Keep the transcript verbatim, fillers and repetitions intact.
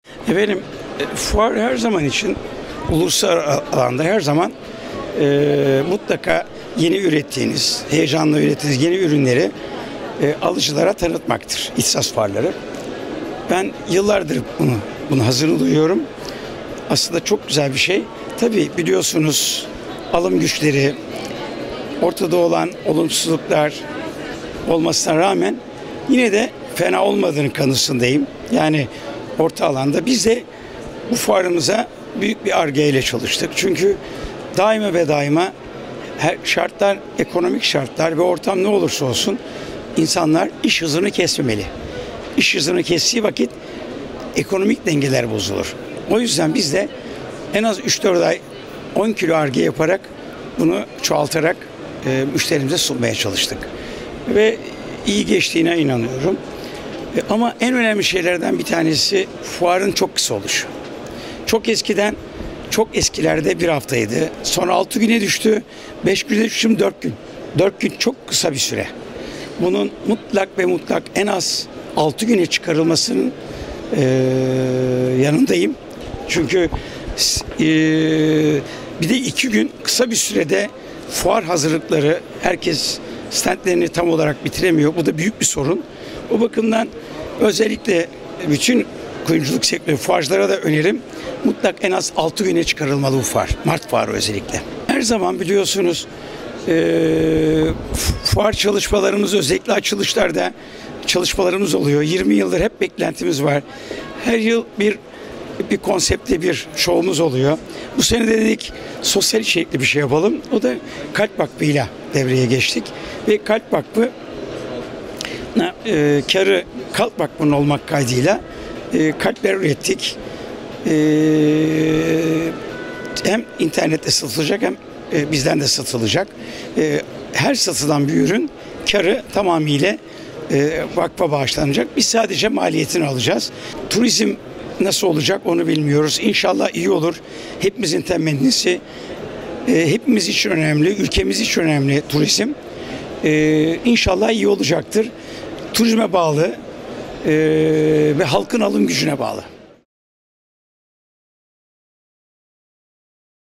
Efendim, e, fuar her zaman için uluslararası alanda her zaman e, mutlaka yeni ürettiğiniz, heyecanla ürettiğiniz yeni ürünleri e, alıcılara tanıtmaktır. İhtisas fuarları. Ben yıllardır bunu, bunu hazırını duyuyorum. Aslında çok güzel bir şey. Tabii biliyorsunuz alım güçleri, ortada olan olumsuzluklar olmasına rağmen yine de fena olmadığının kanısındayım. Yani orta alanda biz de bu fuarımıza büyük bir Ar-Ge ile çalıştık. Çünkü daima ve daima her şartlar, ekonomik şartlar ve ortam ne olursa olsun insanlar iş hızını kesmemeli. İş hızını kestiği vakit ekonomik dengeler bozulur. O yüzden biz de en az üç dört ay on kilo Ar-Ge yaparak bunu çoğaltarak e, müşterimize sunmaya çalıştık. Ve iyi geçtiğine inanıyorum. E, ama en önemli şeylerden bir tanesi fuarın çok kısa oluşu. Çok eskiden, çok eskilerde bir haftaydı. Sonra altı güne düştü. Beş güne düştü, şimdi dört gün. Dört gün çok kısa bir süre. Bunun mutlak ve mutlak en az altı güne çıkarılmasının e, yanındayım. Çünkü e, bir de iki gün kısa bir sürede fuar hazırlıkları, herkes standlerini tam olarak bitiremiyor. Bu da büyük bir sorun. O bakımdan özellikle bütün kuyumculuk sektörü fuarcılara da önerim. Mutlak en az altı güne çıkarılmalı bu fuar. Mart fuarı özellikle. Her zaman biliyorsunuz e, fuar çalışmalarımız, özellikle açılışlarda çalışmalarımız oluyor. yirmi yıldır hep beklentimiz var. Her yıl bir bir konseptte bir şovumuz oluyor. Bu sene de dedik sosyal içerikli bir şey yapalım. O da Kalp Vakfı'yla devreye geçtik. Ve Kalp Vakfı e, karı Kalp Vakfı'nın olmak kaydıyla e, kalpler ürettik. E, hem internette satılacak hem e, bizden de satılacak. E, her satılan bir ürün karı tamamıyla e, vakfa bağışlanacak. Biz sadece maliyetini alacağız. Turizm nasıl olacak onu bilmiyoruz. İnşallah iyi olur. Hepimizin temennisi, e, hepimiz için önemli, ülkemiz için önemli turizm. E, İnşallah iyi olacaktır. Turizme bağlı e, ve halkın alım gücüne bağlı.